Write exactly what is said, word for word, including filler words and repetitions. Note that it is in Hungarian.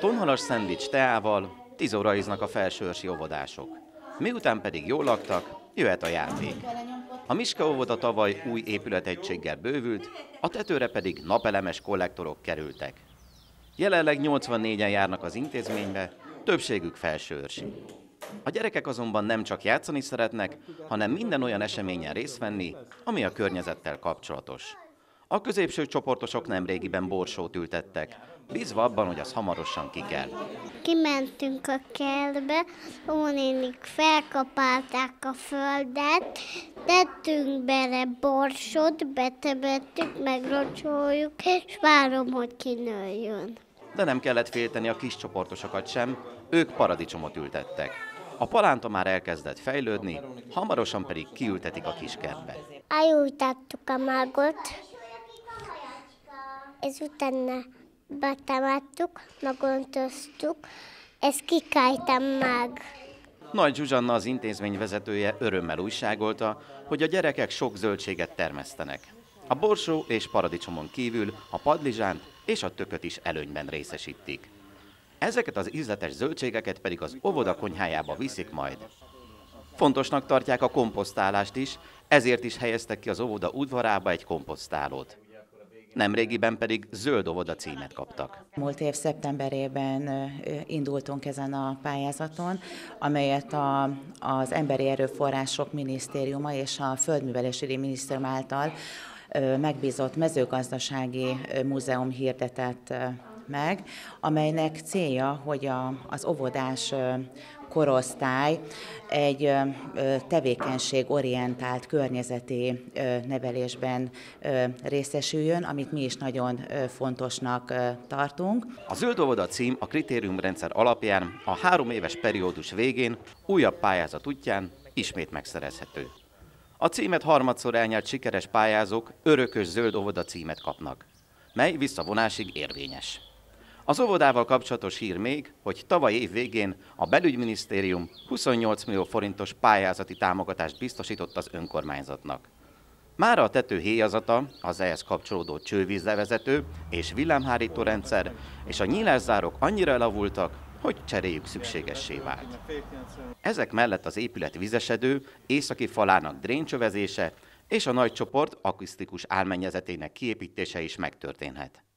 Tonhalas szendvics teával, tíz óra iznak a felsőörsi óvodások. Miután pedig jól laktak, jöhet a játék. A Miska óvoda tavaly új épületegységgel bővült, a tetőre pedig napelemes kollektorok kerültek. Jelenleg nyolcvannégyen járnak az intézménybe, többségük felsőörsi. A gyerekek azonban nem csak játszani szeretnek, hanem minden olyan eseményen részt venni, ami a környezettel kapcsolatos. A középső csoportosok nemrégiben borsót ültettek, bízva abban, hogy az hamarosan kikel. Kimentünk a kertbe, ónénik felkapálták a földet, tettünk bele borsot, betemettük, megrocsoljuk, és várom, hogy kinőjön. De nem kellett félteni a kis csoportosokat sem, ők paradicsomot ültettek. A palánta már elkezdett fejlődni, hamarosan pedig kiültetik a kis kertbe. Elültettük a magot, és utána betemettük, megöntöztük, ezt kikájtam meg. Nagy Zsuzsanna, az intézmény vezetője örömmel újságolta, hogy a gyerekek sok zöldséget termesztenek. A borsó és paradicsomon kívül a padlizsánt és a tököt is előnyben részesítik. Ezeket az ízletes zöldségeket pedig az óvoda konyhájába viszik majd. Fontosnak tartják a komposztálást is, ezért is helyeztek ki az óvoda udvarába egy komposztálót. Nemrégiben pedig zöld óvoda címet kaptak. Múlt év szeptemberében indultunk ezen a pályázaton, amelyet a, az Emberi Erőforrások Minisztériuma és a Földművelési Minisztérium által megbízott mezőgazdasági múzeum hirdetett meg, amelynek célja, hogy a, az óvodás korosztály egy tevékenységorientált környezeti nevelésben részesüljön, amit mi is nagyon fontosnak tartunk. A zöld óvoda cím a kritériumrendszer alapján a három éves periódus végén újabb pályázat útján ismét megszerezhető. A címet harmadszor elnyert sikeres pályázók örökös zöld óvoda címet kapnak, mely visszavonásig érvényes. Az óvodával kapcsolatos hír még, hogy tavaly év végén a Belügyminisztérium huszonnyolc millió forintos pályázati támogatást biztosított az önkormányzatnak. Mára a tető héjazata, az ehhez kapcsolódó csővízlevezető és villámhárító rendszer és a nyílászárok annyira elavultak, hogy cseréjük szükségessé vált. Ezek mellett az épület vizesedő, északi falának dréncsövezése és a nagy csoport akusztikus álmennyezetének kiépítése is megtörténhet.